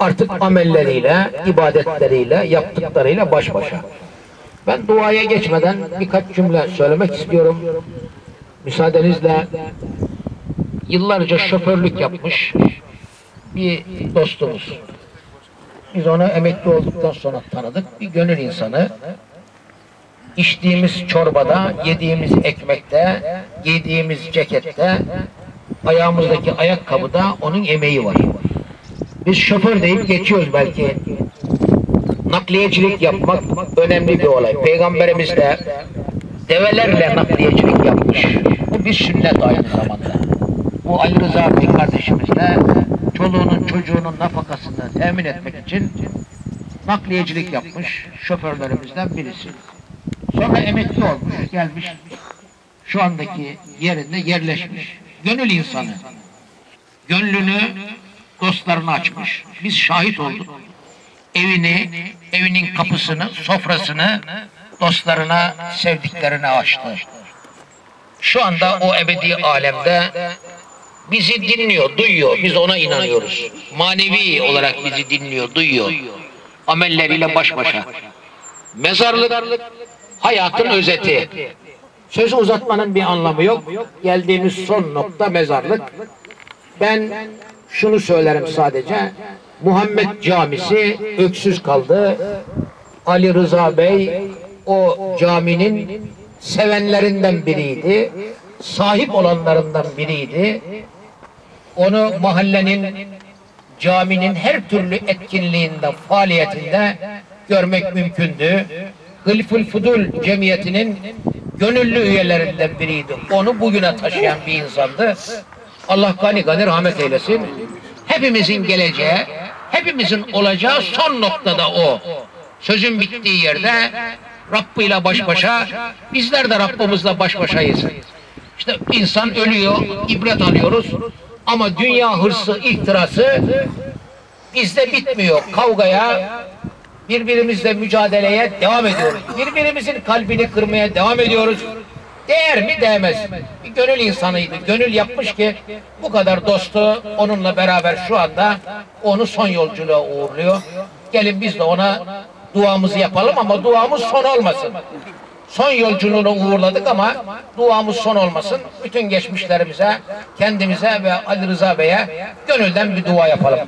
Artık amelleriyle, ibadetleriyle, yaptıklarıyla baş başa. Ben duaya geçmeden birkaç cümle söylemek istiyorum. Müsaadenizle, yıllarca şoförlük yapmış bir dostumuz. Biz onu emekli olduktan sonra tanıdık. Bir gönül insanı. İçtiğimiz çorbada, yediğimiz ekmekte, giydiğimiz cekette, ayağımızdaki ayakkabıda onun emeği var. Biz şoför deyip geçiyoruz belki. Nakliyecilik yapmak önemli bir olay. Peygamberimiz de develerle nakliyecilik yapmış. Bu bir sünnet aynı zamanda. Bu Ali Rıza Bey kardeşimiz de çoluğunun çocuğunun nafakasını temin etmek için nakliyecilik yapmış şoförlerimizden birisi. Sonra emekli olmuş, gelmiş, şu andaki yerinde yerleşmiş. Gönül insanı. Gönlünü dostlarına açmış. Biz şahit olduk. Evinin kapısını, sofrasını dostlarına, sevdiklerine açtı. Şu anda o ebedi alemde bizi dinliyor, duyuyor. Biz ona inanıyoruz. Manevi olarak bizi dinliyor, duyuyor. Amelleriyle baş başa. Mezarlık hayatın özeti. Sözü uzatmanın bir anlamı yok. Geldiğimiz son nokta mezarlık. Ben şunu söylerim sadece. Muhammed Camisi öksüz kaldı. Ali Rıza Bey o caminin sevenlerinden biriydi. Sahip olanlarından biriydi. Onu mahallenin, caminin her türlü etkinliğinde, faaliyetinde görmek mümkündü. Hılful Fudul Cemiyeti'nin gönüllü üyelerinden biriydi. Onu bugüne taşıyan bir insandı. Allah gani gani rahmet eylesin. Hepimizin geleceği, hepimizin olacağı son noktada o. Sözün bittiği yerde Rabb'iyle baş başa, bizler de Rabbimizle baş başayız. İşte insan ölüyor, ibret alıyoruz. Ama dünya hırsı, ihtirası bizde bitmiyor. Kavgaya, birbirimizle mücadeleye devam ediyoruz. Birbirimizin kalbini kırmaya devam ediyoruz. Değer mi? Değmez. Bir gönül insanıydı. Gönül yapmış ki bu kadar dostu onunla beraber şu anda onu son yolculuğa uğurluyor. Gelin biz de ona duamızı yapalım ama duamız son olmasın. Son yolculuğunu uğurladık ama duamız son olmasın. Bütün geçmişlerimize, kendimize ve Ali Rıza Bey'e gönülden bir dua yapalım.